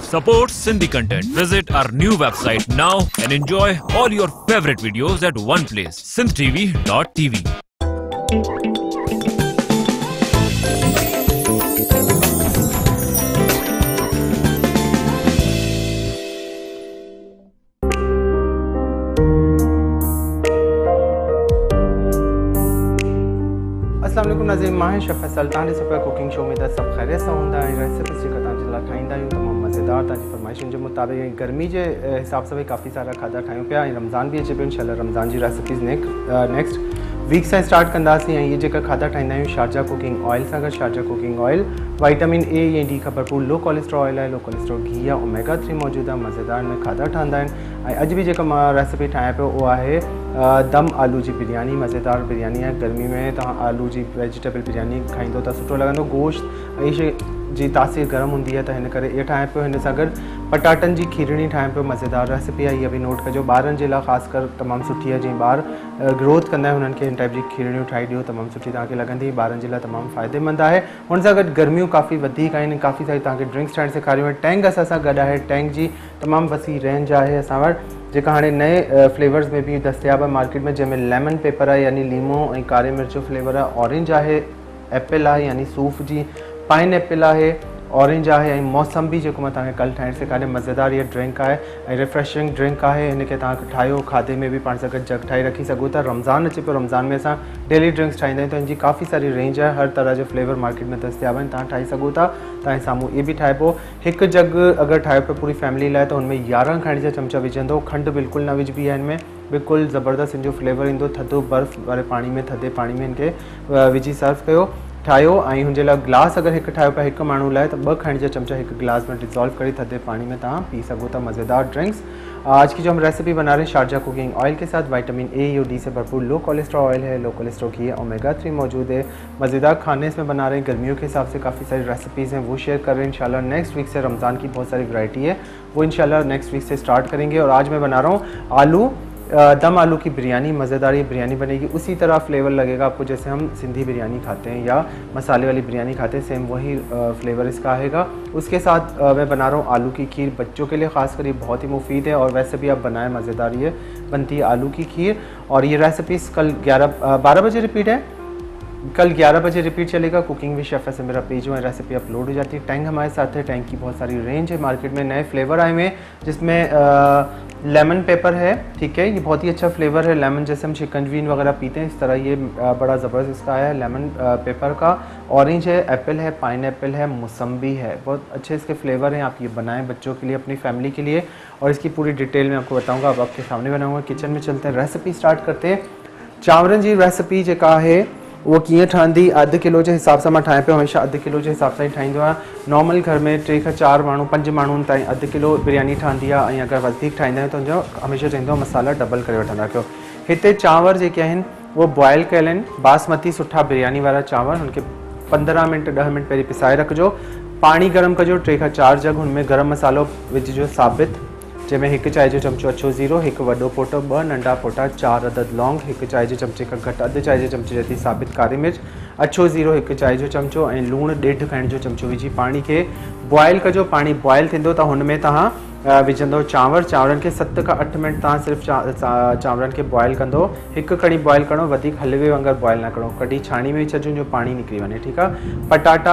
Support Sindhi content. Visit our new website now and enjoy all your favorite videos at one place. sindhtv.tv. अस्सलामुअलैकुम नाज़रीन, मां chef Faisal तव्हांजे सफ़ा cooking show में त सभु ख़ैरियत सां हूंदा ऐं रेसिपीज़ जेका तव्हांजे लाइ ठाहींदा आहियूं तमामु मज़ेदार तव्हांजी फरमाइशुनि जे मुताबिक़ ऐं गर्मी जे हिसाब सां भी काफ़ी सारा खाधा ठाहियूं पिया ऐं रमज़ान भी अचे पियो। इंशाल्लाह रमज़ान जी रेसिपीज़ नेक्स्ट वीक सां स्टार्ट कंदासीं ऐं ये जेका खाधा ठाहींदा आहियूं शारजा कुकिंग ऑयल सां गॾु। Sharjah cooking oil vitamin A ऐं डी खां भरपूर लो कोलेस्ट्रॉल ऑयल आहे। लो कोलेस्ट्रॉल घी या ओमेगा 3 मौजूदु आहे। मज़ेदार में खाधा ठहंदा आहिनि। ऐं अॼु भी जेका मां रेसिपी ठाहियां पियो उहा आहे दम आलू जी बिरयानी। मज़ेदार बिरयानी आहे। गर्मी में तव्हां आलू जी वेजिटेबल बिरयानी खाईंदो त सुठो लॻंदो। गोश्त ऐं शइ जी तासीर गर्म होंगी है तो हिन करे ये ठाहियां पियो। हिन सां गॾु पटाटन जी खीरणी ठाहियां पियो। मज़ेदार रेसिपी आहे। इहा भी नोट कजो। ॿारनि जे लाइ ख़ासि कर तमामु सुठी आहे। जीअं ॿार ग्रोथ कंदा आहिनि हुननि खे हिन टाइप जी खीरणियूं ठाहे ॾियो, तमामु सुठी तव्हांखे लॻंदी। ॿारनि जे लाइ तमामु फ़ाइदेमंद आहे। हुन सां गॾु गर्मियूं काफ़ी वधीक आहिनि। काफ़ी सारी तव्हांखे ड्रिंक्स ठाहिण सेखारियूं आहिनि। टैंग असां सां गॾु आहे। टैंग जी तमामु वसी रेंज आहे असां वटि, जेका हाणे नए फ्लेवर्स में भी दस्तियाब आहे मार्केट में, जंहिंमें लेमन पेपर आहे यानी लीमो ऐं कारे मिर्च जो फ्लेवर आहे। ऑरेंज आहे, एप्पल आहे यानी सूफ़ जी, पाइन एप्पल आहे, ऑरेंज आहे ऐं मौसम्बी जेको मां तव्हांखे कल्ह ठाहिण सेखारियो। मज़ेदार इहा ड्रिंक आहे ऐं रिफ्रेशिंग ड्रिंक आहे। हिनखे तव्हां ठाहियो, खाधे में भी पाण सां गॾु जग ठाहे रखी सघो था। रमज़ान अचे पियो, रमज़ान में असां डेली ड्रिंक्स ठाहींदा आहियूं त हिनजी काफ़ी सारी रेंज आहे। हर तरह जो फ्लेवर मार्केट में दस्तियाब आहिनि, तव्हां ठाहे सघो था। तव्हांजे साम्हूं इहे बि ठाहे पोइ हिकु जग अगरि ठाहियो पियो पूरी फैमिली लाइ त हुनमें 11 खाइण जा चमचा विझंदो। खंडु बिल्कुलु न विझबी आहे हिन में, बिल्कुलु ज़बरदस्त हिन जो फ्लेवर ईंदो। थधो बर्फ़ वारे पाणी में, थधे पाणी में हिनखे विझी सर्व कयो, ठाहियो। ऐं हुनजे लाइ गिलास अगरि हिकु ठाहियो पिया हिकु माण्हू लाइ त 2 खाइण जा चमचा हिकु गिलास में डिज़ोल्व करे थधे पानी में तव्हां पी सघो था। मज़ेदार ड्रिंक्स। आज की जो हम रेसिपी बना रहे हैं शारजा कुकिंग ऑयल के साथ, विटामिन ए और डी से भरपूर लो कोलेस्ट्रॉल ऑयल है। लो कोलेस्ट्रॉल घी है, ओमेगा 3 मौजूद है। मज़ेदार खाने इसमें बना रहे हैं। गर्मियों के हिसाब से काफ़ी सारी रेसिपीज़ हैं वो शेयर कर रहे हैं। इंशाल्लाह नेक्स्ट वीक से रमज़ान की बहुत सारी वैरायटी है वो इंशाल्लाह नेक्स्ट वीक से स्टार्ट करेंगे। और आज मैं बना रहा हूँ आलू दम आलू की बिरयानी। मज़ेदार ये बिरयानी बनेगी, उसी तरह फ्लेवर लगेगा आपको जैसे हम सिंधी बिरयानी खाते हैं या मसाले वाली बिरयानी खाते हैं, सेम वही फ्लेवर इसका आएगा। उसके साथ मैं बना रहा हूँ आलू की खीर। बच्चों के लिए ख़ासकर ये बहुत ही मुफीद है और वैसे भी आप बनाएं, मज़ेदार ये बनती है आलू की खीर। और ये रेसिपीज़ कल 12 बजे रिपीट है, कल 11 बजे रिपीट चलेगा। कुकिंग विद शेफ़ से मेरा पेज में रेसिपी अपलोड हो जाती है। टैंग हमारे साथ है। टैंग की बहुत सारी रेंज है मार्केट में। नए फ्लेवर आए हुए हैं जिसमें लेमन पेपर है, ठीक है, ये बहुत ही अच्छा फ्लेवर है। लेमन जैसे हम शिकंजवीन वगैरह पीते हैं इस तरह ये बड़ा ज़बरदस्त इसका आया है लेमन पेपर का। ऑरेंज है, एप्पल है, पाइन एप्पल है, मौसम्बी है। बहुत अच्छे इसके फ्लेवर हैं। आप ये बनाएं बच्चों के लिए, अपनी फैमिली के लिए। और इसकी पूरी डिटेल में आपको बताऊँगा। अब आपके सामने बनाऊँगा। किचन में चलते हैं, रेसिपी स्टार्ट करते हैं। चांवरनि जी रेसिपी जेका है वो कीअं ठहंदी। अधु किलो के हिसाब से मैं ठाहियां पियो। हमेशा अधु किलो के हिसाब से ही ठाहींदो आहियां। नॉर्मल घर में 3 खां 4 माण्हू 5 माण्हुनि ताईं अधु किलो बिरयानी ठहंदी आहे। ऐं अगरि वधीक ठाहींदा आहियूं त हुनजो हमेशा चवंदो आहे मसाला डबल करे वठंदा कयो। हिते चांवर जेके आहिनि वो बॉयल कयल आहिनि, बासमती सुठा बिरयानी वारा चांवर। हुनखे 15 मिनट 10 मिनट पहिरीं पिसाए रखिजो। पाणी गरम कजो, 3 खां 4 जग। हुनमें गरम मसालो विझिजो साबित, जैमें 1 चाय जो चमचो अछो ज़ीरो, 1 वॾो पोटो, 2 नंढा पोटा, 4 अदद लौंग, 1 चाय जे चमचे खां घटि अधु चाय जे चमचे जेतिरी साबित कारी मिर्च, अछो ज़ीरो 1 चाय जो चमचो ऐं लूणु 1.5 खाइण जो चमचो विझी पाणी खे बॉयल कजो। पाणी बॉयल थींदो त हुनमें तव्हां विझंदो चांवर। चांवरनि खे 7 खां 8 मिनट तव्हां सिर्फ़ु चांवरनि खे बॉयल कंदो। 1 कड़ी बॉयल करणो, वधीक हलवे वांगुरु बॉयल न करणो। कड़ी छाणी में विझिजो जो पाणी निकिरी वञे, ठीकु आहे। पटाटा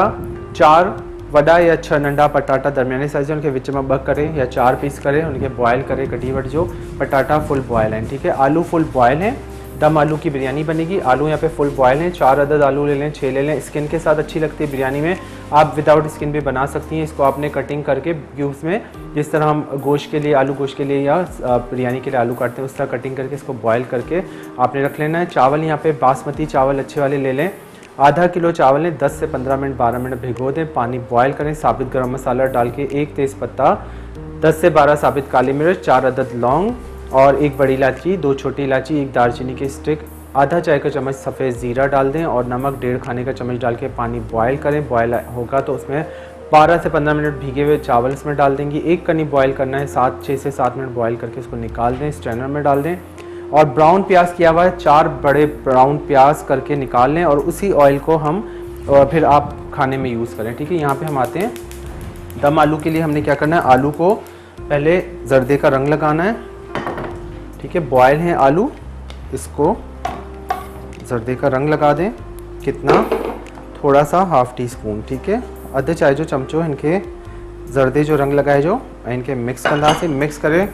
4 वॾा या 6 नंढा पटाटा दरमियाने साइज़ उनके विच में 2 करे या 4 पीस करे उनके बॉयल करे कढी वठिजो। पटाटा फुल बॉयल हैं, ठीक है। आलू फुल बॉयल हैं। दम आलू की बिरयानी बनेगी। आलू यहाँ पे फुल बॉयल हैं। 4 अदद आलू ले लें, 6 ले लें। स्किन के साथ अच्छी लगती है बिरयानी में, आप विदाउट स्किन भी बना सकती हैं। इसको आपने कटिंग करके क्यूब्स में, जिस तरह हम गोश्त के लिए आलू गोश्त के लिए या बिरयानी के लिए आलू काटते हैं उस तरह कटिंग करके इसको बॉयल करके आपने रख लेना है। चावल यहाँ पे बासमती चावल अच्छे वाले ले लें। आधा किलो चावल ने 10 से 15 मिनट 12 मिनट भिगो दें। पानी बॉयल करें। साबित गरम मसाला डाल के 1 तेज़पत्ता, 10 से 12 साबित काली मिर्च, 4 अदद लौंग और 1 बड़ी इलायची, 2 छोटी इलायची, 1 दालचीनी की स्टिक, आधा चाय का चम्मच सफ़ेद ज़ीरा डाल दें और नमक 1.5 खाने का चम्मच डाल के पानी बॉयल करें। बॉयल होगा तो उसमें 12 से 15 मिनट भीगे हुए चावल इसमें डाल देंगे। 1 कनी बॉयल करना है, 6 से 7 मिनट बॉयल करके इसको निकाल दें। स्ट्रेनर में डाल दें और ब्राउन प्याज किया हुआ है 4 बड़े ब्राउन प्याज करके निकाल लें और उसी ऑयल को हम फिर आप खाने में यूज़ करें, ठीक है। यहाँ पे हम आते हैं दम आलू के लिए हमने क्या करना है, आलू को पहले जर्दे का रंग लगाना है, ठीक है। बॉयल है आलू, इसको जर्दे का रंग लगा दें। कितना, थोड़ा सा हाफ टी स्पून, ठीक है। अधु चाय जो चमचो इनके जर्दे जो रंग लगाए जो इनके मिक्स कंदासीं। मिक्स करे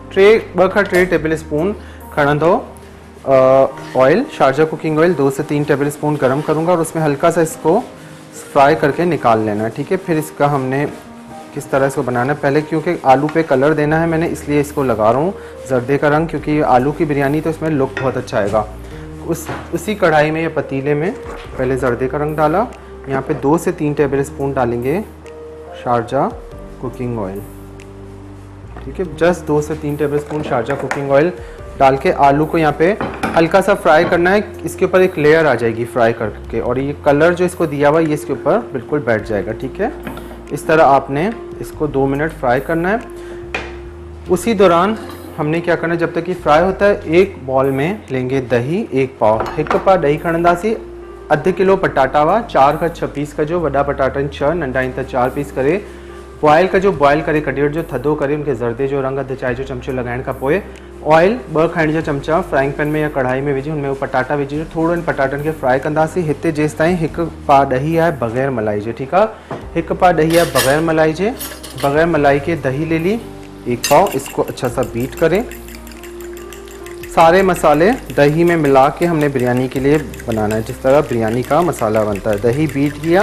2 टेबल स्पून खणंदो ऑयल, शारजा कुकिंग ऑयल 2 से 3 टेबल स्पून गर्म करूँगा और उसमें हल्का सा इसको फ्राई करके निकाल लेना है, ठीक है। फिर इसका हमने किस तरह इसको बनाना है, पहले क्योंकि आलू पे कलर देना है मैंने, इसलिए इसको लगा रहा हूँ जर्दे का रंग, क्योंकि आलू की बिरयानी तो इसमें लुक बहुत अच्छा आएगा। उसी कढ़ाई में या पतीले में पहले जर्दे का रंग डाला, यहाँ पे 2 से 3 टेबल स्पून डालेंगे शारजा कुकिंग ऑयल, ठीक है। जस्ट 2 से 3 tablespoon Sharja cooking oil डाल के आलू को यहाँ पे हल्का सा फ्राई करना है। इसके ऊपर एक लेयर आ जाएगी फ्राई करके और ये कलर जो इसको दिया हुआ है ये इसके ऊपर बिल्कुल बैठ जाएगा, ठीक है। इस तरह आपने इसको 2 मिनट फ्राई करना है। उसी दौरान हमने क्या करना है, जब तक ये फ्राई होता है, एक बॉल में लेंगे दही 1 पाव, 1 पा दही खणंदासीं। अधु किलो पटाटा हुआ, 4 खां 6 पीस कजो, वॾा पटाटा 6, नंढा आहिनि त 4 पीस करे बॉयल कजो। बॉयल करे कढी वठिजो, थधो करे उनखे ज़र्दे जो रंग अधु चांहि जो चमचो लॻाइण खां पोइ ऑयल 2 खाइण जा चमचा फ्राइंग पैन में या कढ़ाई में विझी, हुनमें वो पटाटा विझी थोड़ो इन पटाटनि खे फ्राई कंदासीं। हिते जेसि ताईं 1 पा ॾही आहे बग़ैर मलाई जे, ठीकु आहे। 1 पा ॾही आहे बग़ैर मलाई जे, बग़ैर मलाई के दही ले ली 1 पाव, इसको अच्छा सा बीट करें। सारे मसाले दही में मिला के हमने बिरयानी के लिए बनाना है, जिस तरह बिरयानी का मसाला बनता है। दही बीट किया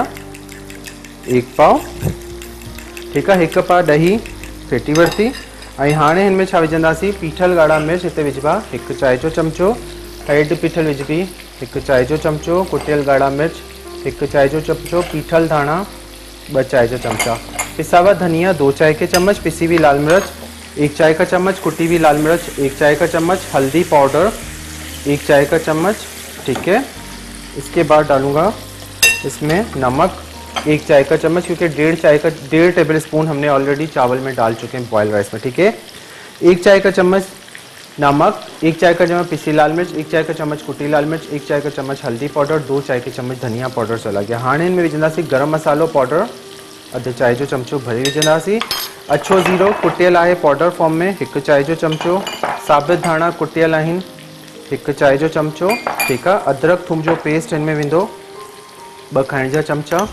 1 पाव, ठीक है। 1 पा ॾही फेटी वरिती ऐं हाणे हिन में छा विझंदासीं, पीठल ॻाढ़ा मिर्च हिते विझिबा 1 चांहि जो चमचो, हैड पीठल विझिबी 1 चांहि जो चमचो, कुटियल ॻाढ़ा मिर्च 1 चांहि जो चमचो, पीठल धाणा 2 चांहि जो चमचा, पिसा हुआ धनिया 2 चाय के चम्मच, पिसी हुई लाल मिर्च 1 चाय का चम्मच, कुटी हुई लाल मिर्च 1 चाय का चम्मच, हल्दी पाउडर 1 चाय का चम्मच, ठीक है। इसके बाद डालूँगा इसमें नमक 1 चाय का चम्मच, क्योंकि 1.5 टेबल स्पून हमने ऑलरेडी चावल में डाल चुके हैं बॉयल राइस में, ठीक है। 1 चाय का चम्मच नमक, 1 चाय का चम्मच पिसी लाल मिर्च, 1 चाय का चम्मच कुटी लाल मिर्च, 1 चाय का चम्मच हल्दी पाउडर, 2 चाय के चम्मच धनिया पाउडर चला गया। हाणे इनमें विझंदासीं गरम मसालो पाउडर अधु चाय जो चमचो भरे विझंदासीं। अछो ज़ीरो कुटियल आहे पाउडर फॉर्म में 1 चाय जो चमचो, साबित धाणा कुटियल आहिनि 1 चाय जो चमचो, ठीकु आहे। अदरक थूम जो पेस्ट हिन में वेंदो 2 खाइण जा चमचा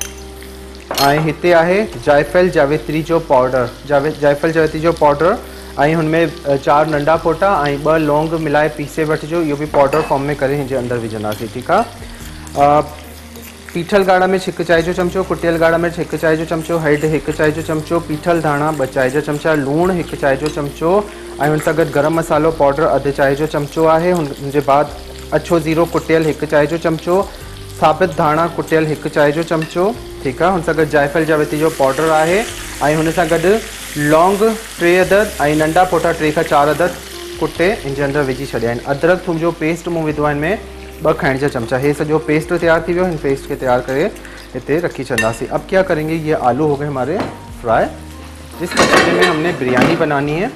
ऐं हिते आहे जायफल जावित्री जो पाउडर, जायफल जावित्री जो पाउडर ऐं हुनमें 4 नंढा फोटा ऐं 2 लौंग मिलाए पीसे वठिजो, इहो बि पाउडर फॉर्म में करे हिन जे अंदरि विझंदासीं, ठीकु आहे। पीठल ॻाढ़ा मिर्च 1 चाय जो चमचो, कुटियल ॻाढ़ा मिर्च 1 चाय जो चमचो, हैड 1 चाय जो चमचो, पीठल धाणा 2 चाय जा चमचा, लूणु 1 चाय जो चमचो ऐं हुन सां गॾु गरम मसालो पाउडर अधु चाय जो चमचो आहे। हुनजे बाद अछो ज़ीरो कुटियल 1 चाय जो चमचो, साबित धाणा कुटियल 1 चाय जो चमचो, ठीकु आहे। हुन सां गॾु जायफल जावित्री जो पाउडर आहे ऐं हुन सां गॾु लौंग 3 अदद ऐं नंढा फोटा 3 खां 4 अदद कुटे इन जे अंदरि विझी छॾिया आहिनि। अदरक थूम जो पेस्ट मूं विधो आहे हिन में 2 खाइण जा चमचा। हे सॼो पेस्ट तैयार थी वियो, हिन पेस्ट के तैयार करे इतने रखी छॾंदासीं। अब क्या करेंगे, ये आलू हो गए हमारे फ्राई। जिस पतीले में हमने बिरयानी बनानी है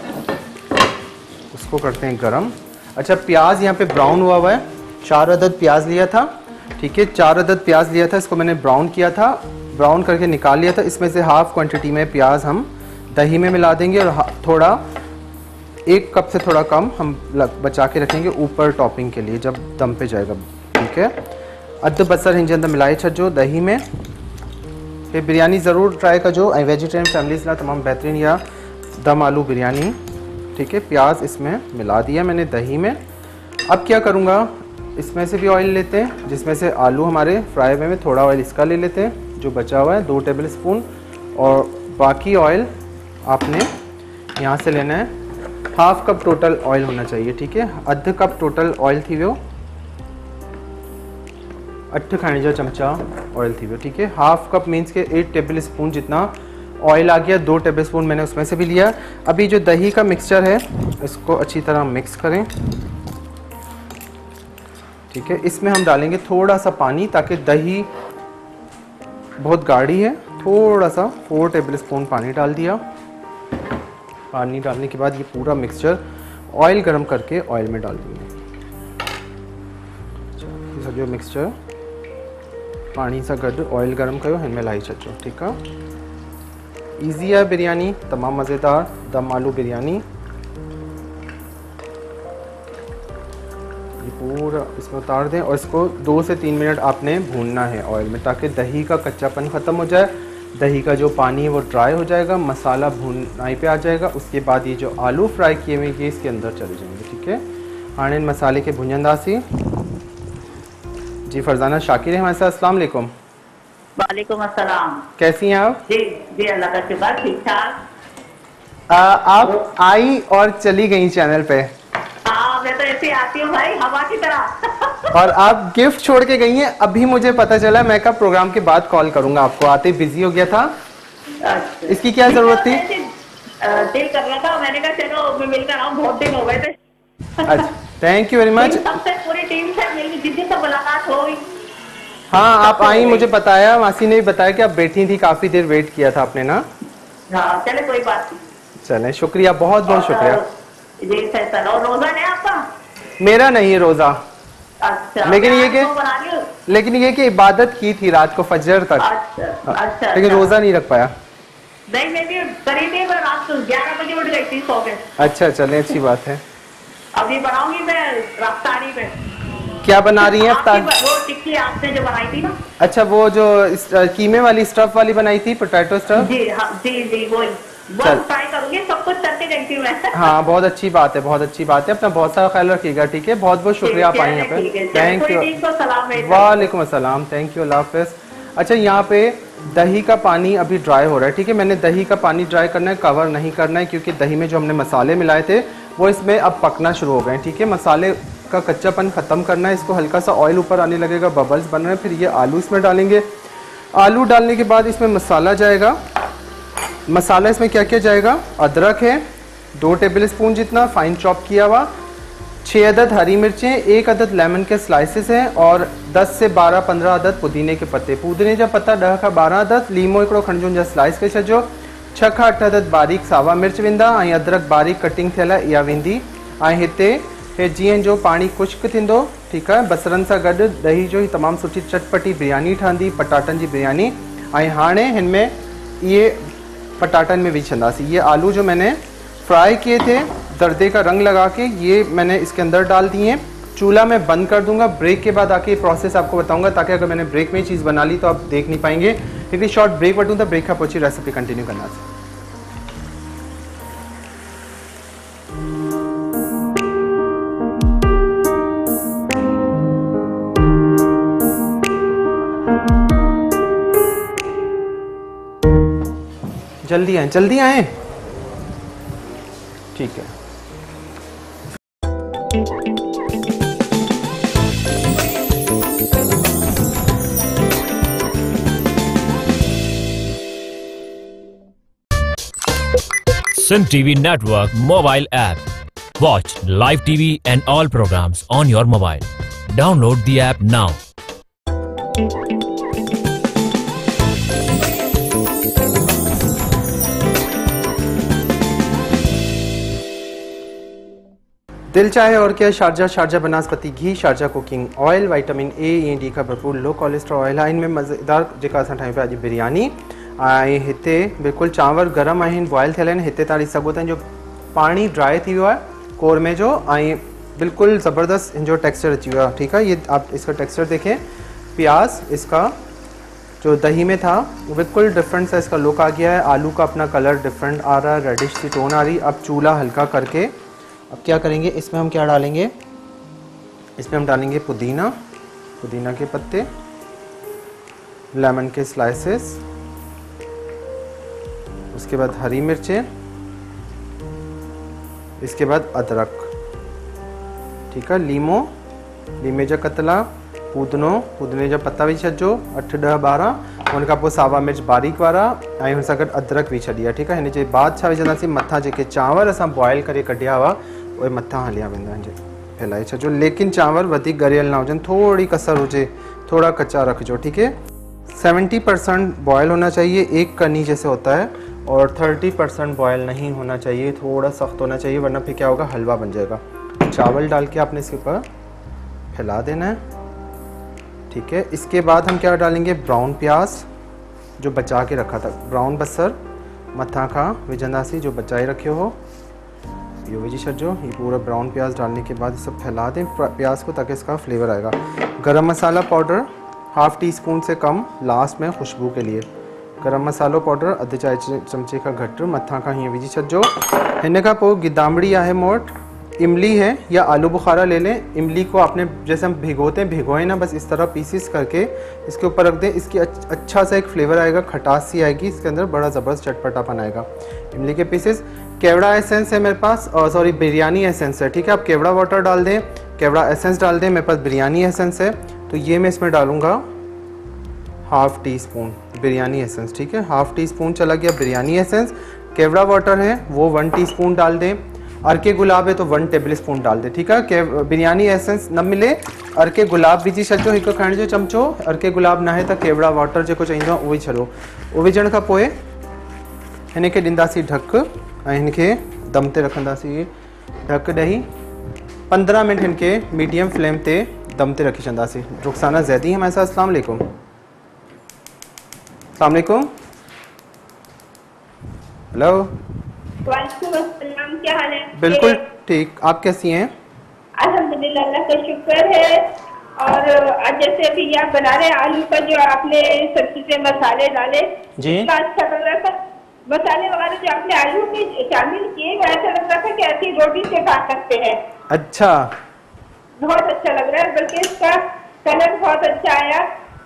उसको करते हैं गरम। अच्छा, प्याज यहाँ पे ब्राउन हुआ है, 4 अदद प्याज लिया था, ठीक है। 4 अदद प्याज लिया था, इसको मैंने ब्राउन किया था, ब्राउन करके निकाल लिया था। इसमें से हाफ क्वांटिटी में प्याज हम दही में मिला देंगे और थोड़ा 1 कप से थोड़ा कम हम बचा के रखेंगे ऊपर टॉपिंग के लिए जब दम पे जाएगा, ठीक है। अधु बसर हिन जे अंदरि मिलाए छॾिजो दही में। ये बिरयानी ज़रूर ट्राई कजो ऐं वेजिटेरियन फैमिलीज़ लाइ तमामु बहितरीन या दम आलू बिरयानी, ठीक है। प्याज इसमें मिला दिया मैंने दही में। अब क्या करूँगा, इसमें से भी ऑयल लेते हैं, जिसमें से आलू हमारे फ्राई में थोड़ा ऑयल इसका ले लेते हैं जो बचा हुआ है 2 टेबल स्पून, और बाकी ऑयल आपने यहाँ से लेना है। हाफ कप टोटल ऑयल होना चाहिए, ठीक है। अधु कप टोटल ऑयल थी वियो, 8 खाने जा चमचा ऑयल थी वियो, ठीक है। हाफ कप मीन्स के 8 टेबल स्पून जितना ऑयल आ गया, 2 टेबल स्पून मैंने उसमें से भी लिया। अभी जो दही का मिक्सचर है इसको अच्छी तरह मिक्स करें, ठीक है। इसमें हम डालेंगे थोड़ा सा पानी ताकि दही बहुत गाढ़ी है, थोड़ा सा 4 टेबल स्पून पानी डाल दिया। पानी डालने के बाद ये पूरा मिक्सचर ऑयल गरम करके ऑयल में डाल देंगे। ये सॼो मिक्सचर पानी से गॾु ऑयल गरम कयो, हिन में लाई छॾिजो, ठीकु आहे। इजी है बिरयानी, तमाम मज़ेदार दम आलू बिरयानी। ये पूरा इसमें उतार दें और इसको 2 से 3 मिनट आपने भूनना है ऑयल में, ताकि दही का कच्चापन ख़त्म हो जाए, दही का जो पानी है वो ड्राई हो जाएगा, मसाला भूनाई पे आ जाएगा। उसके बाद ये जो आलू फ्राई किए हुए ये इसके अंदर चले जाएंगे। ठीक है, हाणे इन मसाले के भुंजंदासी। जी फरजाना शाकिर है हमारे साथ। अस्सलाम वालेकुम। वालेकुम अस्सलाम। कैसी हैं आप? जी जी, अल्लाह का शुक्र, ठीक ठाक। आप आई और चली गई चैनल पे। हाँ, मैं तो ऐसे आती हूँ भाई, हवा की तरह। और आप गिफ्ट छोड़ के गई हैं, अभी मुझे पता चला। मैं कब प्रोग्राम के बाद कॉल करूंगा आपको, आते बिजी हो गया था। अच्छा। इसकी क्या जरूरत थी? दिल कर रहा था, मैंने कहा चलो मैं मिलकर आऊँ, बहुत दिन हो गए थे। अच्छा, थैंक यू वेरी मच। सबसे पूरी टीम से मिली, जिससे सब मुलाकात हो गई। हाँ, आप आई, मुझे बताया, मासी ने भी बताया कि आप बैठी थी, काफी देर वेट किया था आपने ना। हाँ, चले कोई बात नहीं। चलें, शुक्रिया, बहुत बहुत शुक्रिया। जी फैसल। और रोजा है आपका? मेरा नहीं रोजा। अच्छा। लेकिन ये कि इबादत की थी रात को फजर तक। अच्छा अच्छा। लेकिन रोजा नहीं रख पाया। नहीं, मैं भी करीब ही रात को 11 बजे उठ गई थी, सो के। अच्छा, चलें, अच्छी बात है। अभी बनाऊंगी मैं रफ्तारी पे। क्या बना रही हैं? वो टिक्की आपने जो बनाई थी ना। अच्छा, वो जो कीमे वाली स्टफ वाली बनाई थी, पोटैटो स्टफ। जी हाँ, जी जी, वही ट्राई करूंगी, सब कुछ करके देखती हूँ मैं। हाँ, बहुत अच्छी बात है, बहुत अच्छी बात है। अपना बहुत सारा ख्याल रखिएगा। ठीक है, बहुत बहुत शुक्रिया आप आई यहाँ पे। Thank you. वालेकुम अस्सलाम, थैंक यू, अल्लाह हाफिज़। अच्छा, यहाँ पे दही का पानी अभी ड्राई हो रहा है। ठीक है, मैंने दही का पानी ड्राई करना है, कवर नहीं करना है, क्योंकि दही में जो हमने मसाले मिलाए थे वो इसमें अब पकना शुरू हो गए। ठीक है, मसाले का कच्चापन ख़त्म करना है। इसको हल्का सा ऑयल ऊपर आने लगेगा, बबल्स बन रहे हैं। फिर ये आलू इसमें डालेंगे। आलू डालने के बाद इसमें मसाला जाएगा। मसाला इसमें क्या क्या जाएगा? अदरक है 2 टेबल स्पून जितना फाइन चॉप किया हुआ, 6 अदद हरी मिर्चें, 1 अदद लेमन के स्लाइसेस हैं, और 10 से 12-15 अदद पुदीने के पत्ते। पुदीने जा पत्ता 10 का 12 अदद, लीमो हिकिड़ो खणिजो जा स्लाइस के छॾिजो, 6 खां 8 अदद बारीक सावा मिर्च वेंदा, ऐं अदरक बारीक कटिंग थियल आहे इहा वेंदी। ऐं हिते जीअं जो पाणी खुश्क थींदो, ठीकु आहे, बसरनि सां गॾु दही जो ही तमामु सुठी चटपटी बिरयानी ठहंदी, पटाटनि जी बिरयानी। ऐं हाणे हिन में ये पटाटन में विझ छंदासीं। ये आलू जो मैंने फ्राई किए थे दर्दे का रंग लगा के, ये मैंने इसके अंदर डाल दिए। चूल्हा मैं बंद कर दूंगा, ब्रेक के बाद आके प्रोसेस आपको बताऊंगा, ताकि अगर मैंने ब्रेक में ही चीज़ बना ली तो आप देख नहीं पाएंगे। हिकिड़ी शॉर्ट ब्रेक वठूं तो ब्रेक खां पोइ रेसिपी कंटिन्यू कंदासीं। जल्दी आए, ठीक है। Sindh TV Network mobile app. Watch live TV and all programs on your mobile. Download the app now. दिल चाहे और क्या, शारजा बनास्पति घी, Sharja cooking oil, vitamin A ऐं डी का भरपूर लो कोलेस्ट्रॉल ऑयल आहे। इनमें मज़ेदार जेका असां ठाहियूं पिया अॼु बिरयानी। ऐं हिते बिल्कुलु चांवर गरम आहिनि, बॉयल थियल आहिनि। हिते तव्हां ॾिसी सघो था जो पाणी ड्राई थी वियो आहे कोरमे जो, ऐं बिल्कुल ज़बरदस्त इन जो टेक्सचर अची वियो आहे। ठीक है, ये आप इसका टेक्सचर देखें। प्याज इसका जो दही में था वो बिल्कुल डिफरेंट सा इसका लुक आ गया है। आलू का अपना कलर डिफरेंट आ रहा है, रेडिश सी टोन आ रही। अब चूल्हा हल्का करके अब क्या करेंगे, इसमें हम क्या डालेंगे, इसमें हम डालेंगे पुदीना, पुदीना के पत्ते, लेमन के स्लाइसेस, उसके बाद हरी मिर्चें, इसके बाद अदरक, ठीक है, लीमो, लीमे जा कतला, पुदीनो, पुदीने जा पत्ता भी छॾिजो 8 10 12, उन खां पोइ सावा मिर्च बारीक वारा, ऐं हुन सां गॾु अदरक भी छॾी आहे। ठीक है, हिन जे बाद छा विझंदासीं, मथां जेके चांवर असां बॉयल करे कढिया हुआ उहे मथां हलिया वेंदा आहिनि, फैलाए छॾिजो। लेकिन चांवर वधीक गरियल ना हुजनि, थोड़ी कसर हुजे, थोड़ा कच्चा रखिजो। ठीक है, 70% बॉयल होना चाहिए, एक कनी जैसे होता है, और 30% बॉयल नहीं होना चाहिए, थोड़ा सख्त होना चाहिए, वरना फिर क्या होगा, हलवा बन जाएगा। चावल डाल के आपने इसके ऊपर फैला देना है। ठीक है, इसके बाद हम क्या डालेंगे, ब्राउन प्याज जो बचा के रखा था, ब्राउन बसर, मथा खां विझंदासीं जो बचाए रखियो हो, ये विझी छॾिजो। ये पूरा ब्राउन प्याज डालने के बाद सब फैला दें प्याज को ताकि इसका फ्लेवर आएगा। Garam masala powder half teaspoon से कम लास्ट में खुशबू के लिए। गरम मसालो पाउडर अधु चाय चमचे का घट मथा खां हीअं विझी छॾिजो। हिन खां पोइ गिदामड़ी आहे मूं वटि, इमली है या आलू बुखारा ले लें। इमली को आपने जैसे हम भिगोते हैं भिगोए ना, बस इस तरह पीसीस करके इसके ऊपर रख दें। इसकी अच्छा सा एक फ्लेवर आएगा, खटास सी आएगी इसके अंदर, बड़ा ज़बरदस्त चटपटापन आएगा। इमली के पीसेस। केवड़ा एसेंस है मेरे पास, और सॉरी बिरयानी एसेंस है, ठीक है। आप केवड़ा वाटर डाल दें, केवड़ा एसेंस डाल दें, मेरे पास बिरयानी एसेंस है तो ये मैं इसमें डालूँगा half teaspoon biryani essence, ठीक है। हाफ़ टी स्पून चला गया बिरयानी एसेंस। केवड़ा वाटर है वो 1 टीस्पून डाल दें। अर्के गुलाब है तो 1 टेबल स्पून डाल दें, ठीक है। बिरयानी एसेंस न मिले अर्के गुलाब विझी छॾिजो, हिकु खाइण जो चमचो। अर्के गुलाब न आहे त केवड़ा वाटर जेको चईंदो आहे उहो ई छॾो। उहो विझण खां पोइ हिन खे ॾींदासीं ढक ऐं हिन खे दम ते रखंदासीं। ढक ॾेई 15 मिनट हिन खे मीडियम फ्लेम ते दम ते रखी छॾंदासीं। रुखसाना ज़ैदी हमारे साथ। अस्सलाम वालेकुम। अस्सलाम वालेकुम। हेलो। वालेकुम अस्सलाम, क्या हाल है? बिल्कुल ठीक, आप कैसी हैं? अल्हम्दुलिल्लाह, अल्लाह का शुक्र है। और जैसे अभी आप बना रहे हैं आलू का, जो आपने सब्जी से मसाले डाले जी, अच्छा लग रहा था। मसाले वगैरह जो आपने आलू में शामिल किए वो ऐसा लग रहा था कि ऐसी रोटी से खा सकते हैं। अच्छा, बहुत अच्छा लग रहा है, बल्कि इसका कलर बहुत अच्छा आया।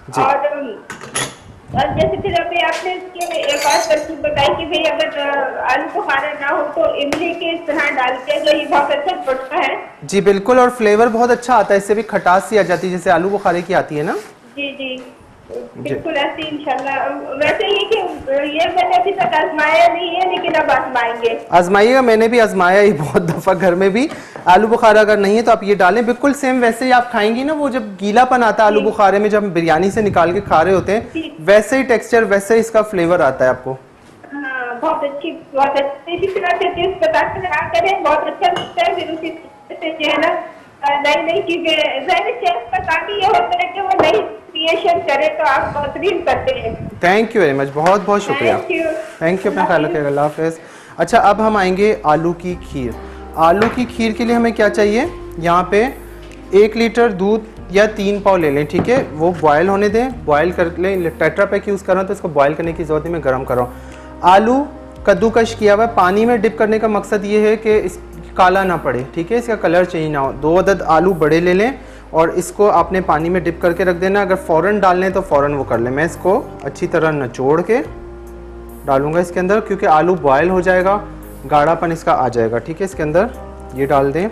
और जैसे फिर अभी आपने इसके एक और तरकीब बताई कि भाई अगर आलू बुखारा ना हो तो इमली के इस तरह डाल के, जो ये बहुत अच्छा टुटका है। जी बिल्कुल, और फ्लेवर बहुत अच्छा आता है, इससे भी खटास सी आ जाती है जैसे आलू बुखारे की आती है ना। जी जी बिल्कुल ऐसे इंशाल्लाह। वैसे ये कि ये मैंने अभी तक आजमाया नहीं है, लेकिन अब आजमाएंगे। आजमाइएगा, मैंने भी आजमाया ही बहुत दफ़ा घर में भी। आलू बुखारा अगर नहीं है तो आप ये डालें, बिल्कुल सेम वैसे ही आप खाएंगी ना। वो जब गीलापन आता है आलू बुखारे में, जब हम बिरयानी से निकाल के खा रहे होते हैं, वैसे ही टेक्सचर, वैसे ही इसका फ्लेवर आता है आपको। हाँ, बहुत अच्छी, बहुत अच्छी। इसी तरह से चीज बताते रहा करें, बहुत अच्छा लगता है। फिर उसी से जो है ना नई नई चीजें, शेफ का काम ये होता है कि वो नई क्रिएशन करे, तो आप बेहतरीन करते हैं। थैंक यू वेरी मच, बहुत बहुत शुक्रिया। थैंक यू, अपना ख्याल रखिएगा, अल्लाह हाफ़िज़। अच्छा, अब हम आएंगे आलू की खीर। आलू की खीर के लिए हमें क्या चाहिए, यहाँ पे 1 लीटर दूध या 3 पाव ले लें, ठीक है। वो बॉयल होने दें, बॉयल कर लें। टेट्रा पैक यूज़ कर रहा हूँ तो इसको बॉयल करने की ज़रूरत नहीं, मैं गर्म कर रहा हूँ। आलू कद्दूकश किया हुआ है, पानी में डिप करने का मकसद ये है कि इस काला ना पड़े, ठीक है, इसका कलर चेंज ना हो। 2 अदद आलू बड़े ले लें और इसको आपने पानी में डिप करके रख देना। अगर फ़ौरन डालने तो फ़ौरन वो कर लें। मैं इसको अच्छी तरह निचोड़ के डालूंगा इसके अंदर, क्योंकि आलू बॉयल हो जाएगा, गाढ़ापन इसका आ जाएगा, ठीक है। इसके अंदर ये डाल दें।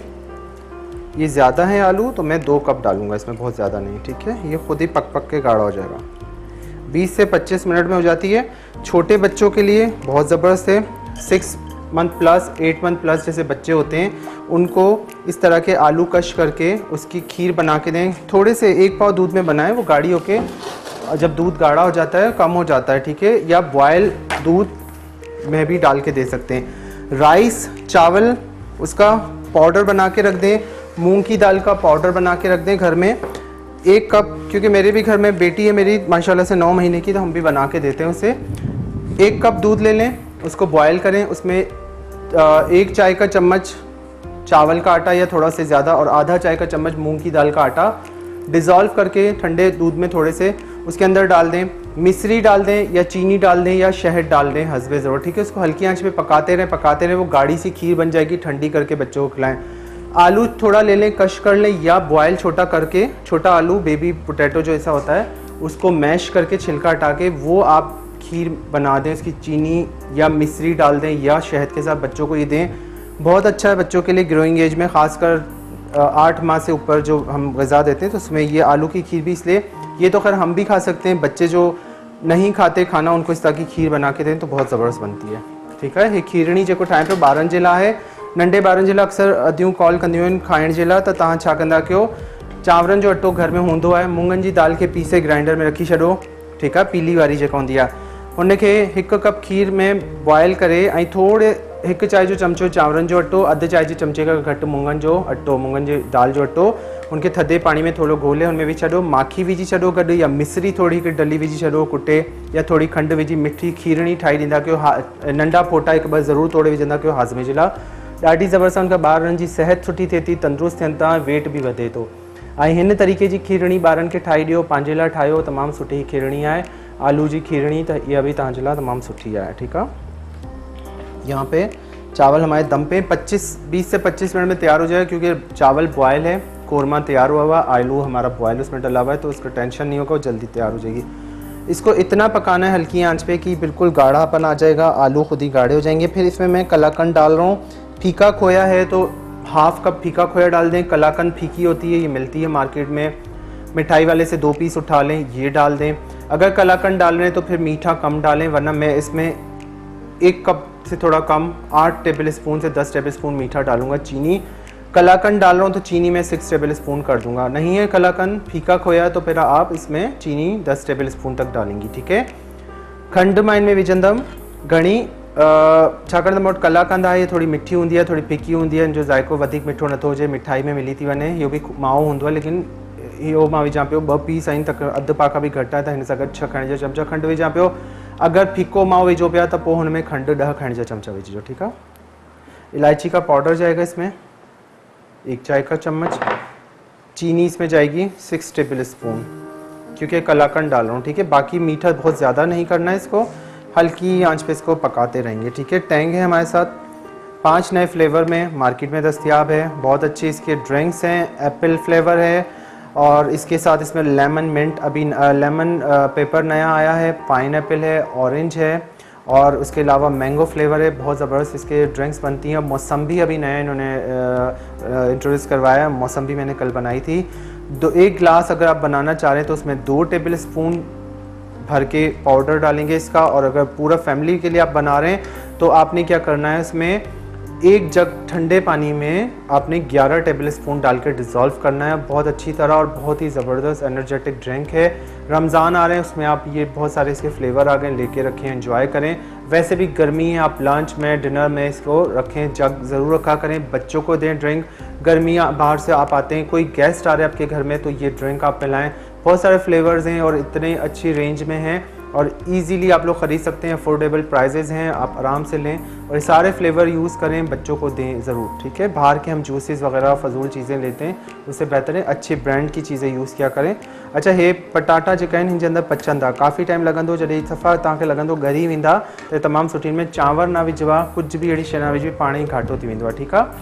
ये ज़्यादा है आलू तो मैं 2 कप डालूंगा इसमें, बहुत ज़्यादा नहीं, ठीक है। ये खुद ही पक पक के गाढ़ा हो जाएगा। 20 से 25 मिनट में हो जाती है। छोटे बच्चों के लिए बहुत ज़बरदस्त है। 6 मंथ प्लस 8 मंथ प्लस जैसे बच्चे होते हैं, उनको इस तरह के आलू कश करके उसकी खीर बना के दें। थोड़े से 1 पाव दूध में बनाएं, वो गाढ़ी होके, जब दूध गाढ़ा हो जाता है, कम हो जाता है, ठीक है, या बॉयल दूध में भी डाल के दे सकते हैं। राइस, चावल, उसका पाउडर बना के रख दें। मूंग की दाल का पाउडर बना के रख दें घर में। 1 कप, क्योंकि मेरे भी घर में बेटी है मेरी माशाल्लाह से 9 महीने की, तो हम भी बना के देते हैं उसे। 1 कप दूध ले लें, उसको बॉयल करें। उसमें 1 चाय का चम्मच चावल का आटा या थोड़ा से ज़्यादा और आधा चाय का चम्मच मूंग की दाल का आटा डिज़ोल्व करके ठंडे दूध में थोड़े से उसके अंदर डाल दें। मिश्री डाल दें या चीनी डाल दें या शहद डाल दें हस्बे ज़रूरत, ठीक है। उसको हल्की आंच पे पकाते रहें, वो गाढ़ी सी खीर बन जाएगी। ठंडी करके बच्चों को खिलाएं। आलू थोड़ा ले लें, कश कर लें, या बॉयल छोटा करके, छोटा आलू बेबी पोटैटो जो ऐसा होता है, उसको मैश करके छिलका हटा के वो आप खीर बना दें। उसकी चीनी या मिश्री डाल दें या शहद के साथ बच्चों को ये दें। बहुत अच्छा है बच्चों के लिए ग्रोइंग एज में, ख़ासकर 8 माह से ऊपर जो हम ग़िज़ा देते हैं तो उसमें ये आलू की खीर भी, इसलिए ये तो खैर हम भी खा सकते हैं, बच्चे जो नहीं खाते खाना उनको इस तरह की खीर बना के दें तो बहुत ज़बरदस्त बनती है, ठीक है। ये खीरणी जेको ठाहिण पियो, ॿारनि जे लाइ आहे। नंढे ॿारनि जे लाइ अक्सर अदियूं कॉल कंदियूं आहिनि खाइण जे लाइ, त तव्हां छा कंदा कयो, चांवरनि जो अटो घर में हूंदो आहे, मूंगनि जी दाल खे पीसे ग्राइंडर में रखी छॾो, ठीकु आहे, पीली वारी जेका हूंदी आहे, उनखे 1 कप खीर में बॉयल करे ऐं थोड़े 1 चाय जो चमचो चांवरनि जो अटो, अधु चाय जे चमचे खां घटि मुङनि जो अटो, मुङनि जी दाल जो अटो, उनखे थधे पाणी में थोरो घोले हुनमें विझी छॾो, माखी विझी छॾो गॾु, या मिश्री थोरी हिकु डली विझी छॾो कुटे, या थोरी खंडु विझी मिठी खीरणी ठाहे ॾींदा कयो। नंढा फोटा हिकु ॿ ज़रूरु तोड़े विझंदा कयो हाज़मे जे लाइ। ॾाढी ज़बरदस्त उनखां ॿारनि जी सिहत सुठी थिए थी, तंदुरुस्त थियनि था, वेट बि वधे थो। ऐं हिन तरीक़े जी खीरणी ॿारनि खे ठाहे ॾियो, पंहिंजे लाइ ठाहियो, तमामु सुठी खीरणी आहे आलू जी खीरणी, त इहा बि तव्हांजे लाइ तमामु सुठी आहे। ठीकु आहे। यहाँ पे चावल हमारे दम पे 20 से 25 मिनट में तैयार हो जाएगा, क्योंकि चावल बॉयल है, कोरमा तैयार हुआ हुआ, आलू हमारा बॉयल उसमें डला हुआ है, तो उसका टेंशन नहीं होगा, जल्दी तैयार हो जाएगी। इसको इतना पकाना है हल्की आंच पे कि बिल्कुल गाढ़ापन आ जाएगा, आलू खुद ही गाढ़े हो जाएंगे। फिर इसमें मैं कलाकंद डाल रहा हूँ। फीका खोया है तो हाफ कप फीका खोया डाल दें। कलाकंद फीकी होती है, ये मिलती है मार्केट में, मिठाई वाले से 2 पीस उठा लें, ये डाल दें। अगर कलाकंद डाल रहे हैं तो फिर मीठा कम डालें, वरना मैं इसमें 1 कप से थोड़ा कम 8 टेबल स्पून से 10 टेबल स्पून मीठा डालूंगा। चीनी कलाकंद डाल रहा हूँ तो चीनी में 6 टेबल स्पून कर दूंगा। नहीं है कलाकंद फीका खोया तो फिर आप इसमें चीनी 10 टेबल स्पून तक डालेंगी। ठीक है। खंड मां इनमें विझंदम घणी, छाकाणि त मूं वटि कलाकंद आहे, थोड़ी मिठी हूंदी आहे, थोड़ी फिकी हूंदी आहे, जो ज़ाइको वधीक मिठो नथो हुजे, मिठाई में मिली थी वञे। इहो बि माओ हूंदो आहे, लेकिन इहो मां विझां पियो 2 पीस आहिनि, तक अधु पाका बि घटि आहे, त हिन सां गॾु 6 खाइण जा चमचा खंडु विझां पियो। अगर फिको माओ विझो पिया तो पोइ हुनमें खंडु 10 खाइण जा चमचा विझिजो। ठीक है। इलायची का पाउडर जाएगा इसमें 1 चाय का चम्मच। चीनी इसमें जाएगी 6 टेबल स्पून, क्योंकि कलाकंद डाल रहा हूँ। ठीक है। बाकी मीठा बहुत ज़्यादा नहीं करना है, इसको हल्की आंच पे इसको पकाते रहेंगे। ठीक है। टैंग है हमारे साथ 5 नए फ्लेवर में मार्केट में दस्तयाब है, बहुत अच्छे इसके ड्रिंक्स हैं। एप्पल फ्लेवर है, और इसके साथ इसमें लेमन मिंट, अभी लेमन पेपर नया आया है, पाइनएप्पल है, ऑरेंज है, और उसके अलावा मैंगो फ्लेवर है। बहुत ज़बरदस्त इसके ड्रिंक्स बनती हैं। मौसम्बी अभी नया इन्होंने इंट्रोड्यूस करवाया है, मौसम्बी मैंने कल बनाई थी। 1 गिलास अगर आप बनाना चाह रहे हैं तो उसमें 2 टेबल स्पून भर के पाउडर डालेंगे इसका, और अगर पूरा फैमिली के लिए आप बना रहे हैं तो आपने क्या करना है, इसमें 1 जग ठंडे पानी में आपने 11 टेबल स्पून डाल के डिज़ोल्व करना है बहुत अच्छी तरह, और बहुत ही ज़बरदस्त एनर्जेटिक ड्रिंक है। रमज़ान आ रहे हैं, उसमें आप ये बहुत सारे इसके फ्लेवर आ गए, लेके रखें, एंजॉय करें। वैसे भी गर्मी है, आप लंच में डिनर में इसको रखें, जग ज़रूर रखा करें, बच्चों को दें ड्रिंक। गर्मी बाहर से आप आते हैं, कोई गेस्ट आ रहे हैं आपके घर में, तो ये ड्रिंक आप पिलाएं। बहुत सारे फ्लेवर्स हैं और इतने अच्छी रेंज में हैं, और इजीली आप लोग ख़रीद सकते हैं, अफोर्डेबल प्राइजेज़ हैं, आप आराम से लें और सारे फ्लेवर यूज़ करें, बच्चों को दें ज़रूर। ठीक है। बाहर के हम जूसेस वगैरह फजूल चीज़ें लेते हैं, उससे बेहतर है अच्छे ब्रांड की चीज़ें यूज़ किया करें। अच्छा, हे पटाटा जेका आहिनि, हिन जे अंदरि पचंदा, काफ़ी टाइम लॻंदो, जॾहिं सफ़ा तव्हांखे लॻंदो ॻरी वेंदा त तमामु सुठी। में चांवर ना विझिबा, कुझु बि अहिड़ी शइ न विझिबी, पाण ई घाटो थी वेंदो आहे। ठीकु आहे।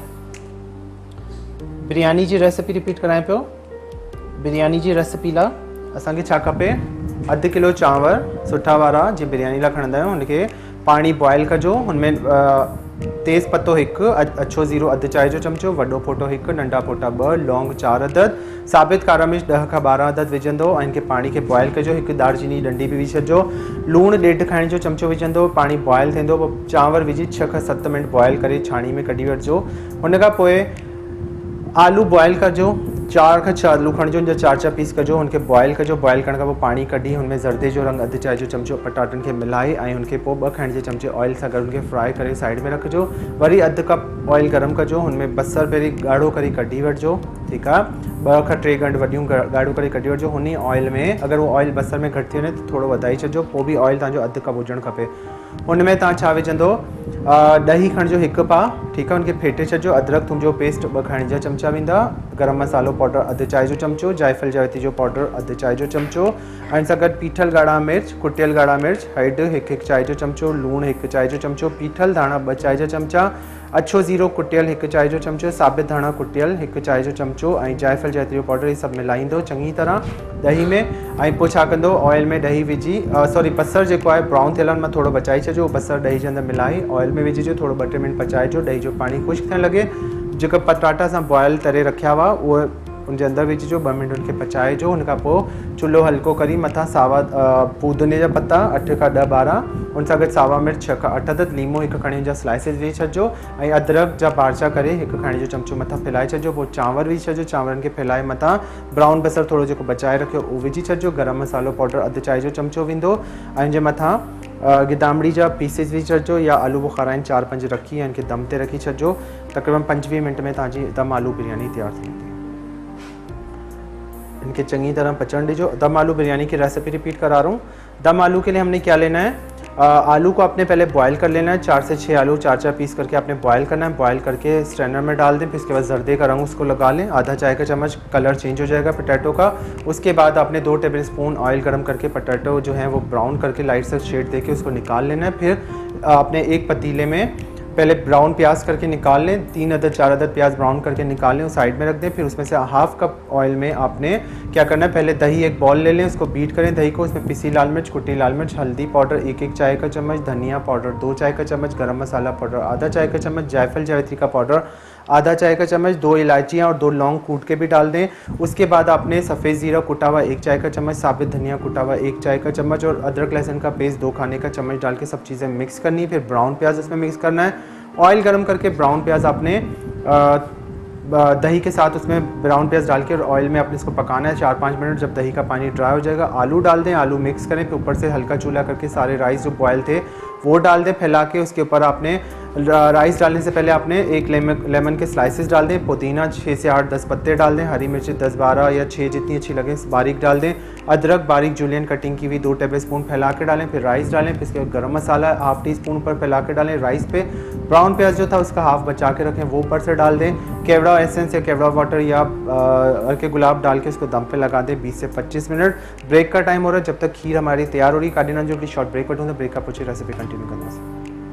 बिरयानी जी रेसिपी रिपीट करायां पियो। बिरयानी जी रेसिपी लाइ असांखे छा खपे, 1/2 किलो चांवर सुठा वारा जी बिरयानी लाइ खणंदा आहियूं, हुनखे पाणी बॉयल कजो, हुनमें तेज़ पत्तो 1, अछो ज़ीरो 1/2 चाय जो चमचो, वॾो फोटो 1, नंढा फोटा 2, लौंग 4 अदद, साबित कारा मिर्च 10 खां 12 अदद विझंदो, ऐं इनखे पाणी खे बॉयल कजो। 1 दालचीनी डंडी बि विझी छॾिजो, लूणु 1.5 खाइण जो चमचो विझंदो, पाणी बॉयल थींदो, पोइ चांवर विझी 6 खां 7 मिनट बॉयल करे छाणी में कढी वठिजो। हुन खां पोइ आलू बॉयल कजो, 4 खां 6 आलू खणिजो, हुनजा 4 पीस कजो, हुनखे बॉयल कजो। बॉयल करण खां पोइ पाणी कढी हुनमें ज़रदे जो रंग 1/2 चाय जो चमचो पटाटनि खे मिलाए, ऐं हुनखे पोइ 2 खाइण जे चमचे ऑयल सां गॾु हुनखे फ्राई करे साइड में रखिजो। वरी 1/2 कप ऑयल गरम कजो, हुनमें बसर पहिरीं ॻाढ़ो करे कढी वठिजो। ठीकु आहे। 2 खां 3 गंढ वॾियूं ॻाढ़ो करे कढी वठिजो। हुन ऑयल में अगरि उहो ऑयल बसर में घटि थी वञे त थोरो वधाए छॾिजो, पोइ बि ऑयल तव्हांजो 1/2 कप हुजणु खपे। हुन में तव्हां छा विझंदो, ॾही खणिजो 1 पा। ठीकु आहे। हुनखे फेटे छॾिजो। अदरक थूम जो पेस्ट 2 खाइण जा चमचा वेंदा, गरम मसालो पाउडर 1/2 चाय जो चमचो, जायफल जावित्री जो पाउडर 1/2 चाय जो चमचो, ऐं सां गॾु पीठल ॻाढ़ा मिर्च, कुटियल ॻाढ़ा मिर्च, हैड 1 चाय जो चमचो, लूणु 1 चाय जो चमचो, पीठल धाणा 2 चाय जा चमचा, अछो ज़ीरो कुटियल 1 चाय जो चमचो, साबित धाणा कुटियल 1 चाय जो चमचो, ऐं जायफल जावित्री जो पाउडर, इहे सभु मिलाईंदो चङी तरह ॾही में। ऐं पोइ छा कंदो, ऑयल में ॾही विझी, बसर जेको आहे ब्राउन थियल मां थोरो बचाए छॾिजो, बसर ॾही जे अंदरि मिलाए ऑयल में विझिजो, थोरो 2-3 मिनट पचाइजो, ॾही जो पाणी ख़ुश्क थियणु लॻे। जेका पटाटा सां बॉयल करे रखिया हुआ उहे उनजे अंदरि विझिजो, 2 मिनट उनखे पचाइजो। हुन खां पोइ चुल्हो हल्को करी मथां सावा पुदीने जा पत्ता 8 खां 10-12, उन सां गॾु सावा मिर्च 6 खां 8 अदद, लीमो 1 खणी जा स्लाइसिस विझी छॾिजो, ऐं अदरक जा बारचा करे 1 खाइण जो चमचो मथां फैलाए छॾिजो। पोइ चांवर विझी छॾिजो, चांवरनि खे फैलाए मथां ब्राउन बसर थोरो जेको बचाए रखियो उहो विझी छॾिजो, गरम मसालो पाउडर 1/2 चाय जो चमचो वेंदो, ऐं जे मथां गिदामड़ी जा पीसेस भी छॾिजो या आलू बुखारा 4-5 रखी या इनके दम ते रखी छॾिजो। तक़रीबन 5-20 मिनट में तव्हांजी दम आलू बिरयानी तैयार थी वेंदी। इनके चंगी तरह पचण ॾिजो। दम आलू बिरयानी की रेसिपी रिपीट करा रहा हूँ। दम आलू के लिए हमने क्या लेना है, आलू को आपने पहले बॉयल कर लेना है। 4 से 6 आलू 4-4 पीस करके आपने बॉयल करना है। बॉयल करके स्ट्रेनर में डाल दें, फिर उसके बाद जर्दे का रंग उसको लगा लें, आधा चाय का चम्मच कलर चेंज हो जाएगा पोटैटो का। उसके बाद आपने 2 टेबल स्पून ऑयल गर्म करके पोटैटो जो है वो ब्राउन करके लाइट से शेड देके उसको निकाल लेना है। फिर आपने एक पतीले में पहले ब्राउन प्याज करके निकाल लें, 3 अदद 4 अदद प्याज ब्राउन करके निकाल लें, उस साइड में रख दें। फिर उसमें से हाफ कप ऑयल में आपने क्या करना है, पहले दही एक बॉल ले लें, उसको बीट करें दही को। उसमें पिसी लाल मिर्च, कुटी लाल मिर्च, हल्दी पाउडर 1-1 चाय का चम्मच, धनिया पाउडर 2 चाय का चम्मच, गरम मसाला पाउडर आधा चाय का चम्मच, जायफल जावित्री का पाउडर आधा चाय का चम्मच, 2 इलायचियाँ और 2 लौंग कूट के भी डाल दें। उसके बाद आपने सफ़ेद ज़ीरा कुटा हुआ 1 चाय का चम्मच, साबित धनिया कुटा हुआ 1 चाय का चम्मच और अदरक लहसुन का पेस्ट 2 खाने का चम्मच डाल के सब चीज़ें मिक्स करनी है। फिर ब्राउन प्याज उसमें मिक्स करना है। ऑयल गरम करके ब्राउन प्याज आपने दही के साथ उसमें ब्राउन प्याज डाल के और ऑयल में आपने इसको पकाना है 4-5 मिनट। जब दही का पानी ड्राई हो जाएगा आलू डाल दें, आलू मिक्स करें, फिर ऊपर से हल्का चूल्हा करके सारे राइस जो बॉयल थे वो डाल दें फैला के। उसके ऊपर आपने राइस डालने से पहले आपने एक लेमन के स्लाइसेस डाल दें, पुदीना 6 से 8-10 पत्ते डाल दें, हरी मिर्ची 10-12 या 6 जितनी अच्छी लगे बारीक डाल दें, अदरक बारीक जूलियन कटिंग की हुई 2 टेबल स्पून फैला के डालें। फिर राइस डालें, फिर इसके बाद गर्म मसाला ½ टीस्पून पर फैला के डालें राइस पे। ब्राउन प्याज जो था उसका हाफ बचा के रखें, वो ऊपर से डाल दें। केवड़ा एसेंस या केवड़ा वाटर या अर्के गुलाब डाल के उसको दम पे लगा दें 20 से 25 मिनट। ब्रेक का टाइम हो रहा है, जब तक खीर हमारी तैयार हो रही है। कार्डिना जो शॉर्ट ब्रेक पर तो ब्रेक का पूछे रेसिपी कंटिन्यू करना है।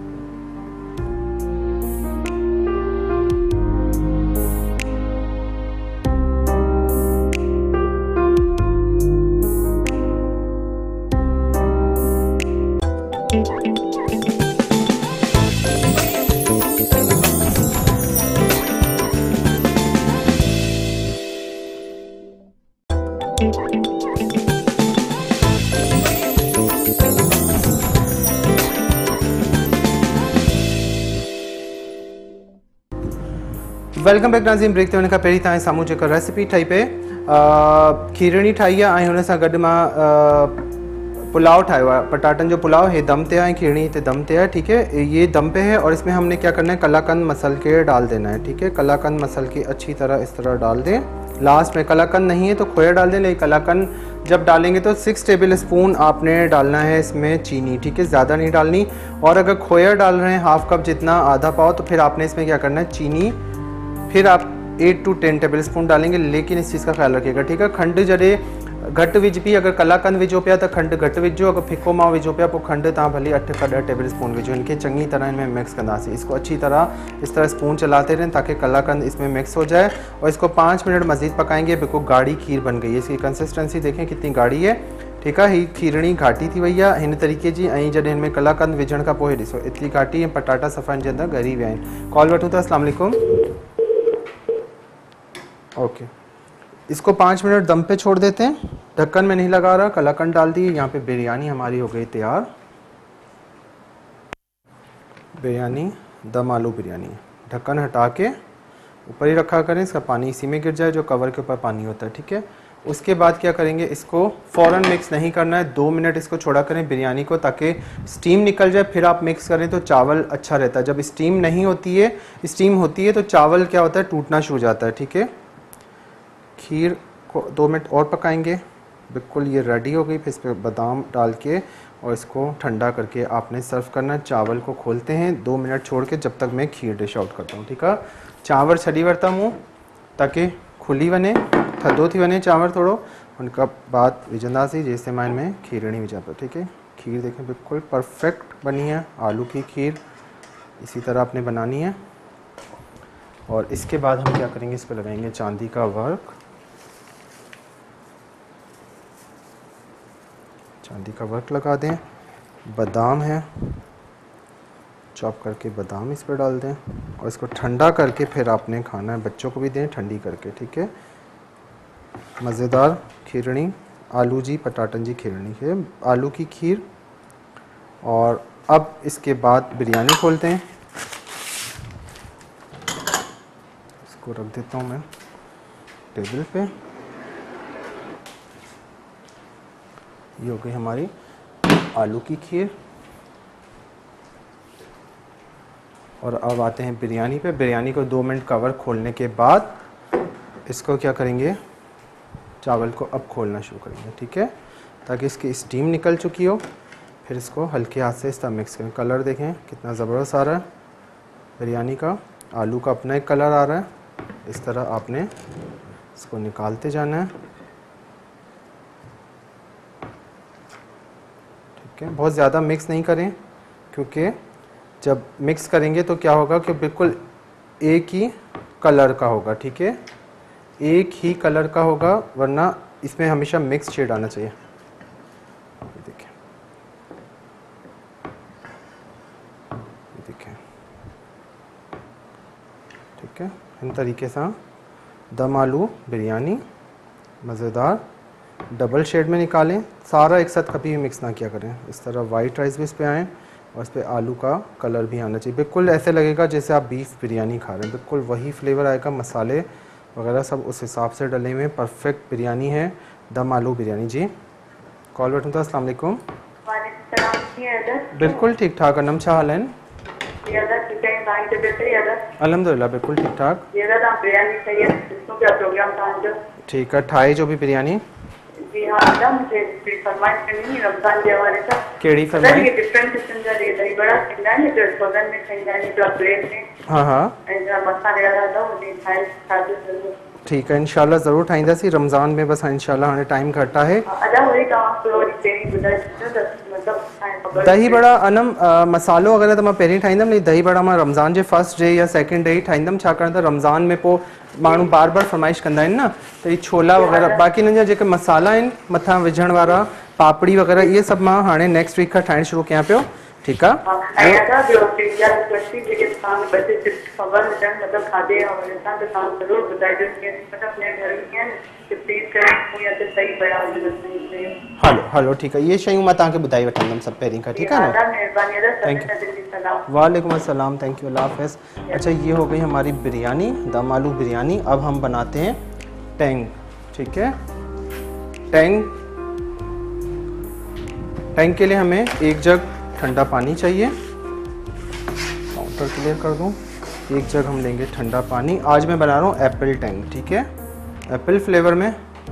वेलकम बैक नाज़रीन। ब्रेक ते वञण खां पहिरीं तव्हांजे साम्हूं जेका रेसिपी ठही पे खीरणी ठाही आहे ऐं हुन सां गॾु मां पुलाव ठायो है, पटाटन जो पुलाव है दम पे है, खीरणी ते दम पे है। ठीक है, ये दम पे है और इसमें हमने क्या करना है, कलाकंद मसल के डाल देना है। ठीक है, कलाकंद मसल के अच्छी तरह इस तरह डाल दें। लास्ट में कलाकंद नहीं है तो खोया डाल दें, लेकिन कलाकंद जब डालेंगे तो 6 टेबल स्पून आपने डालना है इसमें चीनी। ठीक है, ज़्यादा नहीं डालनी। और अगर खोया डाल रहे हैं हाफ कप जितना, आधा पाव, तो फिर आपने इसमें क्या करना है, चीनी फिर आप 8 to 10 टेबल स्पून डालेंगे। लेकिन इस चीज़ का ख्याल रखिएगा। ठीक है, खंड जॾहिं घट विझ भी, अगर कलाकंद विझो पिया तो खंड घट विझो, अगर फिको माओ विझो पिया पोइ खंड तव्हां भली 8 खां 10 टेबल स्पून विझो। इनके चंगी तरह इनमें मिक्स कंदासीं। इसको अच्छी तरह इस तरह स्पून चलाते रहें ताकि कलाकंद इसमें मिक्स हो जाए और इसको 5 मिनट मज़ीद पकाएंगे। बिल्कुल गाढ़ी खीर बन गई है। इसकी कंसिस्टेंसी देखें कितनी गाढ़ी है। ठीक है, ही खीरणी घाटी थी वही आहे हिन तरीक़े जी। ऐं जॾहिं हिन में कलाकंद विझण खां पोइ ॾिसो एतिरी घाटी ऐं पटाटा सफ़ा जे अंदरि ॻरी विया आहिनि। कॉल वठूं था। अस्सलाम वालेकुम। ओके, इसको 5 मिनट दम पे छोड़ देते हैं। ढक्कन में नहीं लगा रहा, कलाकंद डाल दी। यहाँ पे बिरयानी हमारी हो गई तैयार। बिरयानी दम आलू बिरयानी। ढक्कन हटा के ऊपर ही रखा करें, इसका पानी इसी में गिर जाए जो कवर के ऊपर पानी होता है। ठीक है, उसके बाद क्या करेंगे, इसको फ़ौरन मिक्स नहीं करना है, 2 मिनट इसको छोड़ा करें बिरयानी को ताकि स्टीम निकल जाए। फिर आप मिक्स करें तो चावल अच्छा रहता है। जब स्टीम नहीं होती है, स्टीम होती है तो चावल क्या होता है, टूटना शुरू हो जाता है। ठीक है, खीर को 2 मिनट और पकाएंगे। बिल्कुल ये रेडी हो गई। फिर इस पर बादाम डाल के और इसको ठंडा करके आपने सर्व करना है। चावल को खोलते हैं 2 मिनट छोड़ के, जब तक मैं खीर डिश आउट करता हूँ। ठीक है, चांवर छॾी वरिता मूं ताकि खुली वञे, थधो थी वञे चांवर थोड़ो। उनका बाद विझंदासीं जेसिताईं मां इनमें खीरणी विझां पियो। ठीक है, खीर देखें बिल्कुल परफेक्ट बनी है। आलू की खीर इसी तरह आपने बनानी है। और इसके बाद हम क्या करेंगे, इस पर लगाएंगे चांदी का वर्क। चांदी का वर्क लगा दें। बादाम है, चॉप करके बादाम इस पर डाल दें और इसको ठंडा करके फिर आपने खाना है। बच्चों को भी दें ठंडी करके। ठीक है, मज़ेदार खीरणी, आलू जी पटाटन जी खीरणी है, आलू की खीर। और अब इसके बाद बिरयानी खोलते हैं। इसको रख देता हूँ मैं टेबल पे। ये हो गई हमारी आलू की खीर। और अब आते हैं बिरयानी पे। बिरयानी को 2 मिनट कवर खोलने के बाद इसको क्या करेंगे, चावल को अब खोलना शुरू करेंगे, ठीक है, ताकि इसकी स्टीम निकल चुकी हो। फिर इसको हल्के हाथ से इस तरह मिक्स करें। कलर देखें कितना ज़बरदस्त आ रहा है बिरयानी का, आलू का अपना एक कलर आ रहा है। इस तरह आपने इसको निकालते जाना है, ठीक है। बहुत ज़्यादा मिक्स नहीं करें, क्योंकि जब मिक्स करेंगे तो क्या होगा कि बिल्कुल एक ही कलर का होगा, ठीक है, एक ही कलर का होगा, वरना इसमें हमेशा मिक्स शेड आना चाहिए। देखें, देखें, ठीक है। इन तरीके से दम आलू बिरयानी मज़ेदार डबल शेड में निकालें। सारा एक साथ कभी भी मिक्स ना किया करें। इस तरह वाइट राइस भी इस पर आए और इस पर आलू का कलर भी आना चाहिए। बिल्कुल ऐसे लगेगा जैसे आप बीफ बिरयानी खा रहे हैं, बिल्कुल वही फ्लेवर आएगा। मसाले वगैरह सब उस हिसाब से डले हुए हैं। परफेक्ट बिरयानी है दम आलू बिरयानी। जी कॉल बैठूँ था। अस्सलाम वालेकुम। बिल्कुल ठीक ठाक। अनम छा हाल हैं? अल्हम्दुलिल्लाह बिल्कुल ठीक ठाक। ठीक है, ठाई जो भी बिरयानी। जी हाँ, मुझे फरमाइश करनी है रमजान के हवाले से। केड़ी फरमाइश? डिफरेंट किस्म का दही बड़ा ठंडा है जो बगल में ठंडा है जो प्लेट में। हाँ हाँ मसाले वाला था वो नहीं खाए खाते। ठीक है, इंशाल्लाह ज़रूर ठाहींदासीं रमज़ान में। बस इंशाल्लाह हाणे टाइम घटि आहे। दही बड़ा अनम मसालो वग़ैरह तो मां पहिरीं ठाहींदमि, लेकिन दही बड़ा मां रमज़ान जे फर्स्ट डे या सेकंड डे ही ठाहींदमि, छाकाणि त रमज़ान में पोइ माण्हू बार बार फरमाइश कंदा आहिनि न, त ही छोला वग़ैरह बाक़ी हिननि जा जेके मसाला आहिनि मथां विझण वारा पापड़ी वग़ैरह इहे सभु मां हाणे नेक्स्ट वीक खां ठाहिणु शुरू कयां पियो, ठीकु आहे। हलो हलो ठीकु आहे, इहे शयूं मां तव्हांखे ॿुधाए वठंदमि सभु पहिरीं खां, ठीकु आहे न। Thank you. वालेकुम अस्सलाम, थैंक यू, अल्लाह हाफ़िज़। अच्छा, ये हो गई हमारी बिरयानी दम आलू बिरयानी। अब हम बनाते हैं टेंग, ठीक है। टेंग के लिए हमें 1 जग ठंडा पानी चाहिए। काउंटर क्लियर कर दूं। 1 जग हम लेंगे ठंडा पानी। आज मैं बना रहा हूँ एप्पल टेंग, ठीक है, एप्पल फ्लेवर में।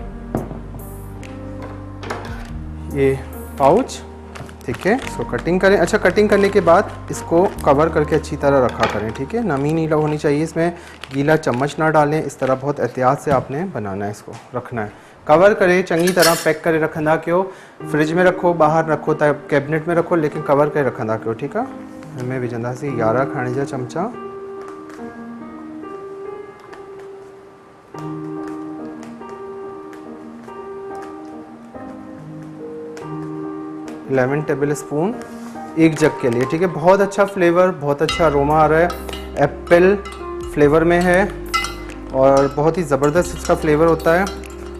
ये पाउच, ठीक है, इसको कटिंग करें। अच्छा, कटिंग करने के बाद इसको कवर करके अच्छी तरह रखा करें, ठीक है। नमी नहीं होनी चाहिए इसमें, गीला चम्मच ना डालें। इस तरह बहुत एहतियात से आपने बनाना है, इसको रखना है। कवर करे चंगी तरह पैक करे रखंदा कयो। फ्रिज में रखो, बाहर रखो, कैबिनेट में रखो, लेकिन कवर करे रखंदा कयो, ठीकु आहे। हिनमें विझंदासीं 11 खाने जा चमचा। लेमन टेबल स्पून 1 जग के लिए, ठीक है। बहुत अच्छा फ्लेवर, बहुत अच्छा अरोमा आ रहा है। एप्पल फ्लेवर में है और बहुत ही ज़बरदस्त इसका फ्लेवर होता है।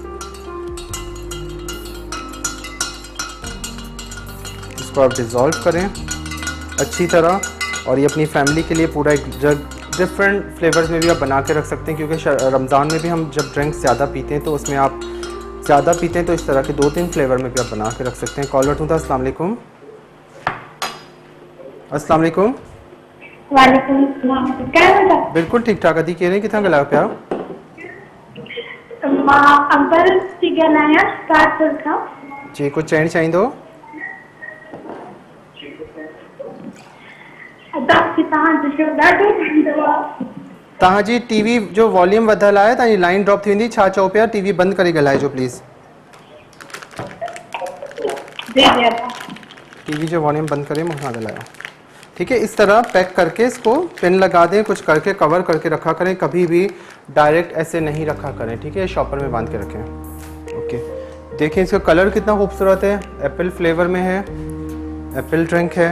इसको आप डिज़ोल्व करें अच्छी तरह, और ये अपनी फैमिली के लिए पूरा एक जग डिफरेंट फ्लेवर्स में भी आप बना के रख सकते हैं, क्योंकि रमज़ान में भी हम जब ड्रिंक्स ज़्यादा पीते हैं तो उसमें आप ज़्यादा पीते हैं तो इस तरह के 2-3 फ्लेवर में भी आप बना के रख सकते हैं। कॉल उठूँ था। अस्सलाम वालेकुम। अस्सलाम वालेकुम। वालेकुम अस्सलाम। क्या होता? बिल्कुल ठीक ठाक। अदी कह रहे कितना गला पिया? अंकल थी ॻाल्हायां कानपुर खां। जी, कुछ चवणु चाहींदो? तव्हांजी टीवी जो वॉल्यूम वधियल आहे, तव्हांजी लाइन ड्रॉप थी वेंदी। छा चओ पिया? टीवी बंदि करे ॻाल्हाइजो प्लीज़। टीवी जो वॉल्यूम बंद करे मुझे ॻाल्हायो, ठीक है। इस तरह पैक करके इसको पिन लगा दें, कुछ करके कवर करके रखा करें, कभी भी डायरेक्ट ऐसे नहीं रखा करें, ठीक है। शॉपर में बांध के रखें। ओके, देखें इसका कलर कितना खूबसूरत है, एप्पल फ्लेवर में है, एप्पल ड्रिंक है।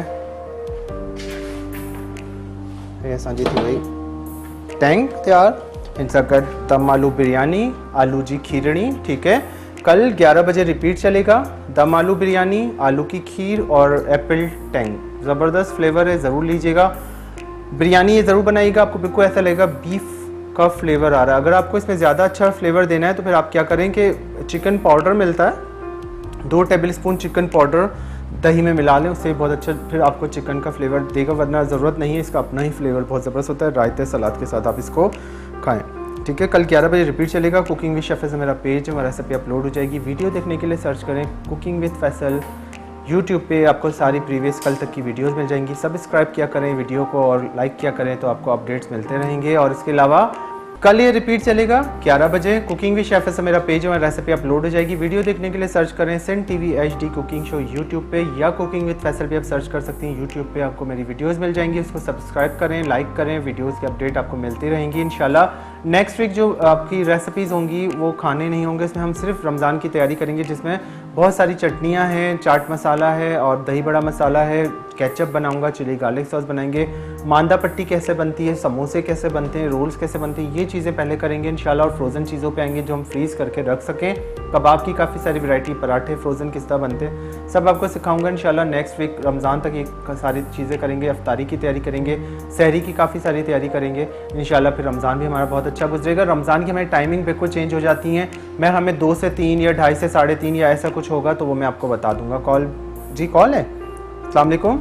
असांजी थी वई टेंग तैयार। इन सां गॾु दम आलू बिरयानी, आलू जी खीरणी, ठीक है। कल 11 बजे रिपीट चलेगा। दम आलू बिरयानी, आलू की खीर और एप्पल टेंग, ज़बरदस्त फ्लेवर है, ज़रूर लीजिएगा। बिरयानी ये ज़रूर बनाइएगा, आपको बिल्कुल ऐसा लगेगा बीफ का फ्लेवर आ रहा है। अगर आपको इसमें ज़्यादा अच्छा फ्लेवर देना है तो फिर आप क्या करें कि चिकन पाउडर मिलता है, 2 टेबल स्पून चिकन पाउडर दही में मिला लें, उससे बहुत अच्छा फिर आपको चिकन का फ्लेवर देगा, वरना ज़रूरत नहीं है, इसका अपना ही फ्लेवर बहुत ज़बरदस्त होता है। रायते सलाद के साथ आप इसको खाएँ। ठीक है, कल 11 बजे रिपीट चलेगा। कुकिंग विद शेफ से मेरा पेज है, रेसिपी अपलोड हो जाएगी। वीडियो देखने के लिए सर्च करें कुकिंग विद फैसल यूट्यूब पे, आपको सारी प्रीवियस कल तक की वीडियोस मिल जाएंगी। सब्सक्राइब किया करें वीडियो को और लाइक किया करें, तो आपको अपडेट्स मिलते रहेंगे। और इसके अलावा कल ये रिपीट चलेगा 11 बजे। कुकिंग विद शेफ से मेरा पेज है, रेसिपी अपलोड हो जाएगी। वीडियो देखने के लिए सर्च करें Sindh TV HD cooking show YouTube पे, या कुकिंग विद फैसल भी आप सर्च कर सकती हैं यूट्यूब पे, आपको मेरी वीडियोस मिल जाएंगी। उसको सब्सक्राइब करें, लाइक करें, वीडियोस की अपडेट आपको मिलती रहेंगी इंशाल्लाह। नेक्स्ट वीक जो आपकी रेसिपीज़ होंगी वो खाने नहीं होंगे, इसमें हम सिर्फ रमज़ान की तैयारी करेंगे, जिसमें बहुत सारी चटनियाँ हैं, चाट मसाला है और दही बड़ा मसाला है, केचप बनाऊंगा, चिली गार्लिक सॉस बनाएंगे, मांदा पट्टी कैसे बनती है, समोसे कैसे बनते हैं, रोल्स कैसे बनते हैं, ये चीज़ें पहले करेंगे इंशाल्लाह। और फ्रोज़न चीज़ों पे आएंगे जो हम फ्रीज़ करके रख सकें। कबाब की काफ़ी सारी वैरायटी, पराठे फ्रोज़न किस तरह बनते हैं, सब आपको सिखाऊंगा इंशाल्लाह। नेक्स्ट वीक रमज़ान तक ये सारी चीज़ें करेंगे। अफ्तारी की तैयारी करेंगे, सहरी की काफ़ी सारी तैयारी करेंगे इंशाल्लाह। फिर रमज़ान भी हमारा बहुत अच्छा गुजरेगा। रमज़ान की हमारी टाइमिंग बिल्कुल चेंज हो जाती हैं, मैं हमें 2 से 3 या 2:30 से 3:30 या ऐसा कुछ होगा, तो वो मैं आपको बता दूंगा। कॉल जी, कॉल है। अस्सलाम वालेकुम।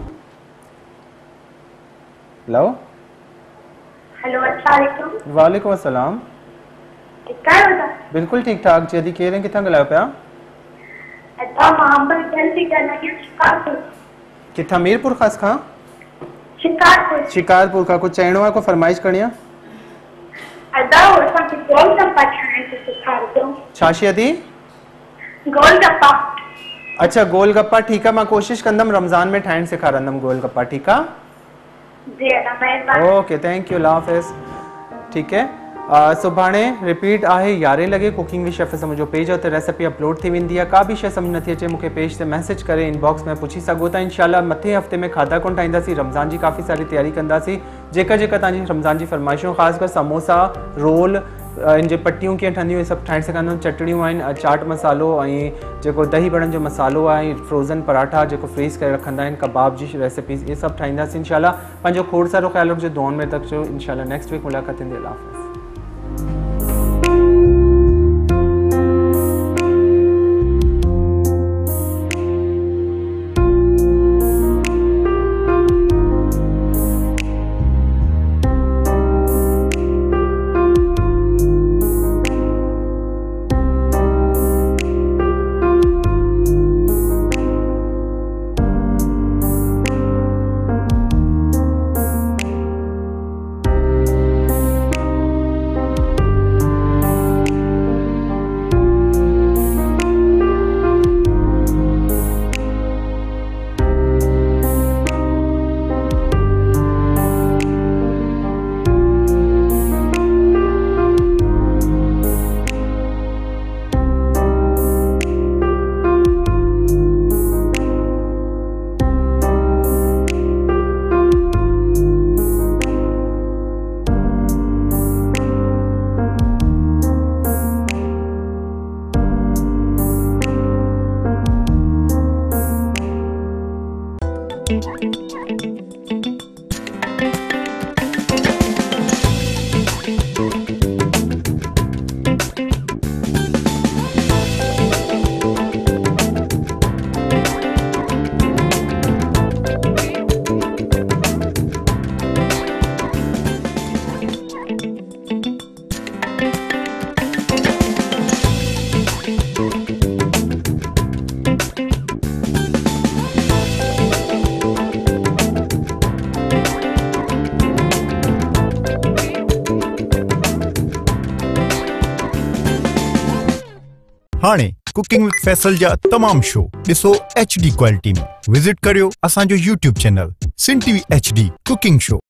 हेलो हेलो, अस्सलाम वालेकुम। वालेकुम अस्सलाम। क्या होता? बिल्कुल ठीक ठाक जी। कह रहे कितना गलायो पिया? अच्छा, मोहम्मद जल्दी करना है शिकारपुर। कितना मीरपुर खास खां? शिकारपुर। शिकारपुर का कुछ चैनो है, को फरमाइश करनिया? अदा और सब गोलगप्पा खाने से सिखा दो। छाशी अदी गोलगप्पा। अच्छा, गोलगप्पा ठीक है, मैं कोशिश कंदम रमज़ान में ठाइण सेखारंदम गोलगप्पा। ठीक है जी, अदा मेहरबानी। ओके, थैंक यू, अल्लाह हाफ़िज़। ठीक है, सुभाणे रिपीट आहे 11 लॻे। कुकिंग विद शेफ मुंहिंजो पेज आहे, त रेसिपी अपलोड थी वेंदी आहे। का बि शइ सम्झ नथी अचे, मूंखे पेज ते मैसेज करे इनबॉक्स में पुछी सघो था। इंशाल्लाह मथे हफ़्ते में खाधा कोन ठाहींदासीं, रमज़ान जी काफ़ी सारी तैयारी कंदासीं। जेका तव्हांजी रमज़ान जी फरमाइशूं, ख़ासि कर समोसा, रोल, इन जे पटियूं कीअं ठहंदियूं, इहे सभु ठाहिण सेखारींदुमि। चटणियूं आहिनि, चाट मसालो ऐं जेको दही बड़नि जो मसालो आहे, फ्रोज़न पराठा जेको फ्रीज़ करे रखंदा आहिनि, कबाब जी रेसिपीज़, इहे सभु ठाहींदासीं इंशाल्लाह। पंहिंजो खोड़ सारो ख़्यालु रखिजो, दुआउनि में रखिजो इंशाल्लाह। नेक्स्ट वीक मुलाक़ात थींदी। अल्लाह हाफ़िज़। हाणे कुकिंग विद फैसल जा तमाम शो ॾिसो HD क्वालिटी में। विजिट करियो असांजो YouTube channel Sindh TV HD cooking show.